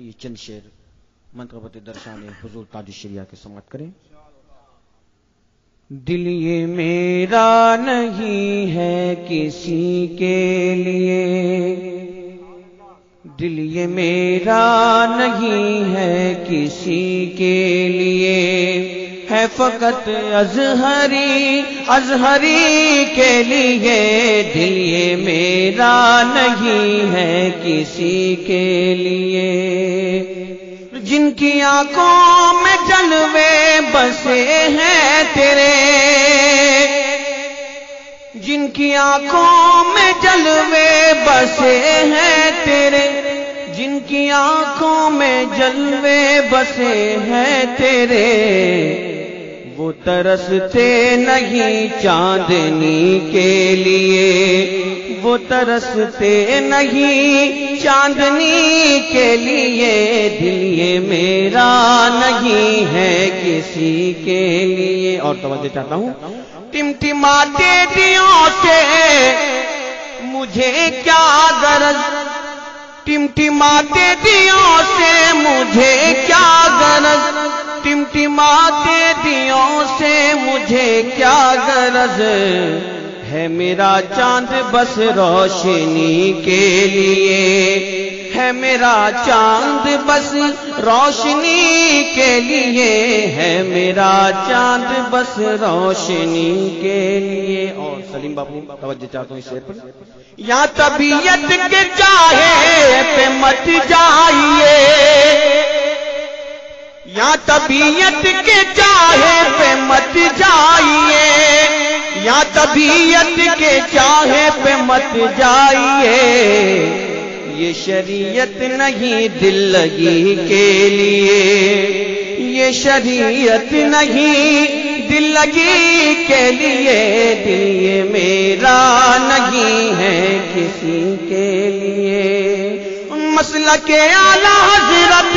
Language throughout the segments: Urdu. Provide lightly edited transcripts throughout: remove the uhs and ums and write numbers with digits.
یہ چند شعر منقبت درشان حضور تاج الشریعہ کے سماعت کریں. دل یہ میرا نہیں ہے کسی کے لیے، دل یہ میرا نہیں ہے کسی کے لیے، ہے فقط ازہری ازہری کے لیے. دل یہ میرا نہیں ہے کسی کے لیے، جن کی آنکھوں میں جلوے بسے ہیں تیرے، جن کی آنکھوں میں جلوے بسے ہیں تیرے، جن کی آنکھوں میں جلوے بسے ہیں تیرے، وہ ترستے نہیں چاندنی کے لیے، وہ ترستے نہیں چاندنی کے لیے. دل یہ میرا نہیں ہے کسی کے لیے. اور توجہ چاہتا ہوں. ٹمٹماتے دیوں سے مجھے کیا غرض، ٹمٹماتے دیوں سے مجھے کیا غرض، ٹمٹماتے دیوں سے مجھے کیا غرض، ہے میرا چاند بس روشنی کے لیے، ہے میرا چاند بس روشنی کے لیے، ہے میرا چاند بس روشنی کے لیے. اور سلیم باپو توجہ چاہتا ہوں اس شعر پر. یا طبیعت کے چاہے پہ مت جائیے، یا طبیعت کے چاہے پہ مت جائیے، یا طبیعت کے چاہے پہ مت جائیے، یہ شریعت نہیں دل لگی کے لیے، یہ شریعت نہیں دل لگی کے لیے. دل یہ میرا نہیں ہے کسی کے لیے. مسلک اعلی حضرت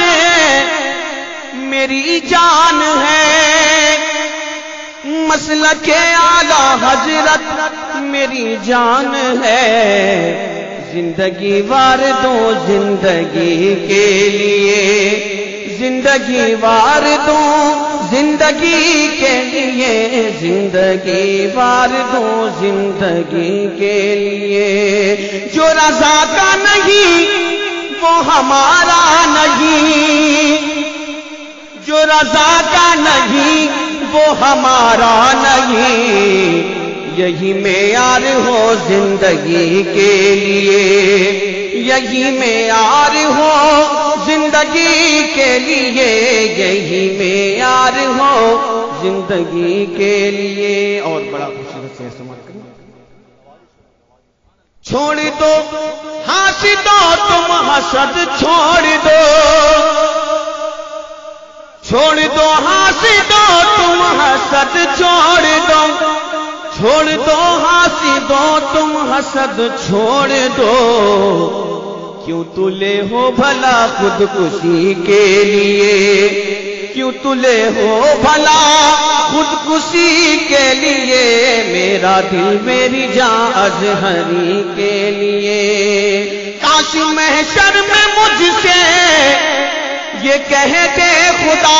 میری جان ہے، مسلک اعلی حضرت میری جان ہے. زندگی وار دو زندگی کے لیے، زندگی وار دو زندگی کے لیے، زندگی وار دو زندگی کے لیے. جو رضا کا نہیں وہ ہمارا نہیں، جو رضا کا نہیں وہ ہمارا نہیں. یہی معیار ہو زندگی کے لیے، یہی معیار ہو زندگی کے لیے، یہی معیار ہو زندگی کے لیے. اور بڑا خوبصورت سے سماعت کریں. چھوڑ دو حاسدوں تم حسد چھوڑ دو، چھوڑ دو حاسدوں تم حسد چھوڑ دو، چھوڑ دو حاسدوں تم حسد چھوڑ دو. کیوں تلے ہو بھلا خودکشی کے لیے، کیوں تلے ہو بھلا خودکشی کے لیے. میرا دل میری جان ازہری کے لیے. کاش محشر میں مجھ سے یہ کہہ دے خدا،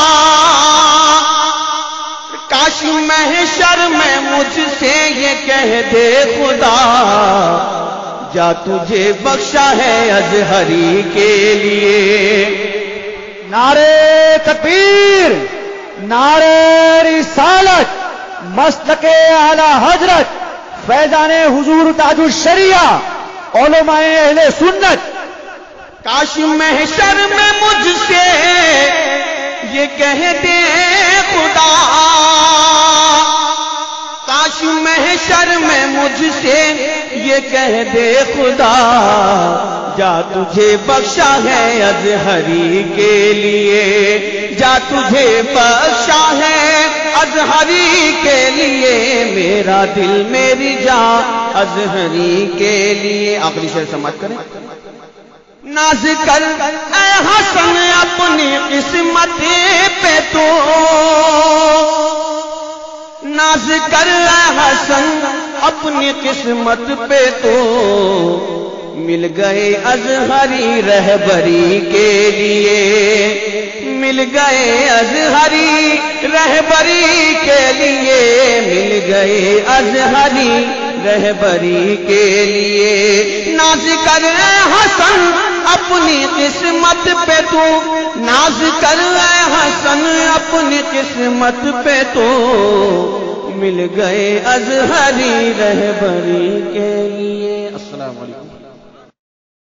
کاش محشر میں مجھ سے یہ کہہ دے خدا، جا تجھے بخشا ہے ازہری کے لیے. نعرے تکبیر، نعرے رسالت، مسلک اعلی حضرت فیضان حضور تاج الشریعہ علماء اہل سنت. کاش محشر میں مجھ سے یہ کہہ دے خدا، کاش محشر میں مجھ سے یہ کہہ دے خدا، جا تجھے بخشا ہے ازہری کے لیے، جا تجھے بخشا ہے ازہری کے لیے. میرا دل میری جان ازہری کے لیے. آخری شعر سماعت کریں. ناز کر اے حسن اپنی قسمت پہ تو، ناز کر اے حسن اپنی قسمت پہ تو، مل گئے ازہری رہبری کے لیے، مل گئے ازہری رہبری کے لیے، مل گئے ازہری رہبری کے لیے۔ ناز کر اے حسن اپنی قسمت پہ تو، ناز کر اے حسن اپنی قسمت پہ تو، مل گئے ازہری رہبری کے لیے۔ السلام علیکم۔